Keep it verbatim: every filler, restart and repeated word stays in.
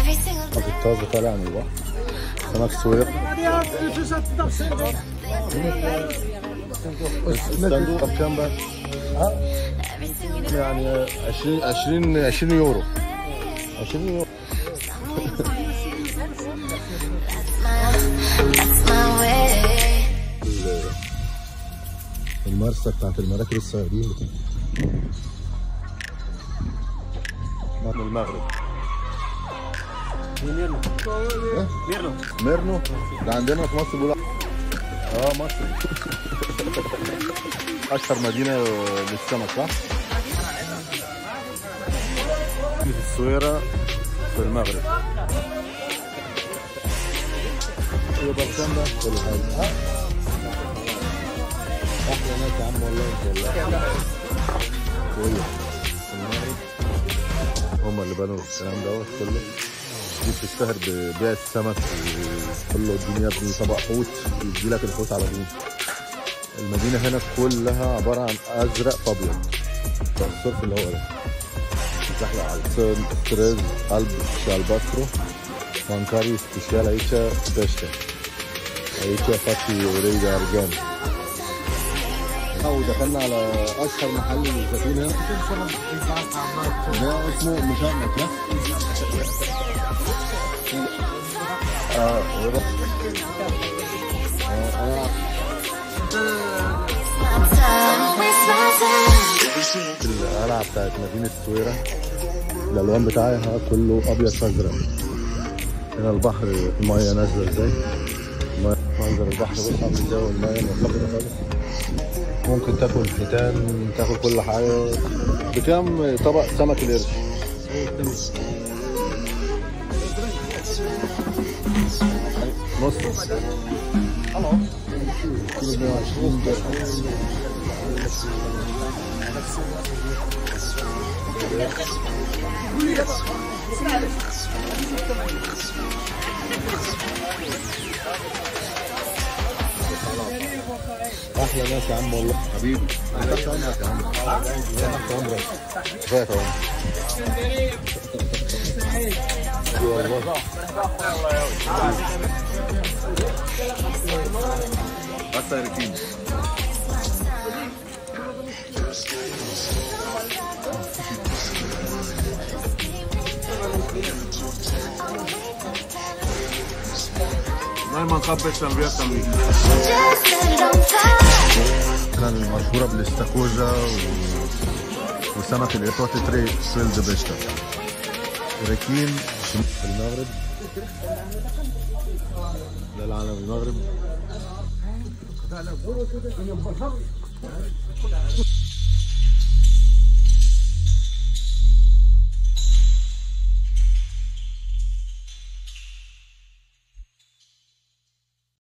الطازة طالع من البحر، سمك سويق. الصندوق بكام بقى؟ يعني عشرين عشرين عشرين يورو. عشرين يورو. المرسى بتاعت المراكب الصغيرين من المغرب. ميرنو. ميرنو. ميرنو ده عندنا في مصر بيقولوا اه مصر. اشهر مدينه للسمك صح؟ في السويرة في المغرب. يبقى بكام ده؟ كل حاجه. احلى ناس يا عم والله. انت والله كويس. المغرب هم اللي بنوا الكلام دوت كله. دي بتشتهر ببيع السمك وكله. الدنيا ابني طبق حوت يدي لك الحوت على طول. المدينه هنا كلها عباره عن ازرق فابيض. الصرف اللي هو ده زحلق على تريز قلب شالباسترو مانكاري سبيشال عيشه بيشتا عيشه فاتي وريجا ارجان. ودخلنا على اشهر محل زيتون هنا ده اسمه مشمت. اه هو ده. اه القلعه بتاعت مدينه السويرة الالوان بتاعها كله ابيض فازرق. هنا البحر الميه نازله ازاي. منظر البحر بص عامل ازاي والميه منخفضه خالص. ممكن تاكل حيتان تاكل كل حاجه. بكام طبق سمك القرش؟ نص. كيلو مية وعشرين درهم. احلى ناس يا عم والله حبيبي. انا تحت امرك يا عم. تحت امرك. كفايه يا عم والله. بس يا ريتين. No hay manjar también también. انا المشهوره بالاستاكوزا و... وسمك القطوط تري سيلد بيشتا. راكين في المغرب. ده العالم المغرب.